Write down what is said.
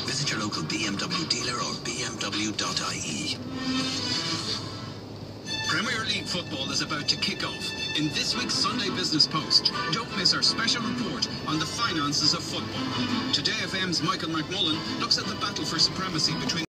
Visit your local BMW dealer or bmw.ie. Premier League football is about to kick off. In this week's Sunday Business Post, don't miss our special report on the finances of football. Today FM's Michael McMullen looks at the battle for supremacy between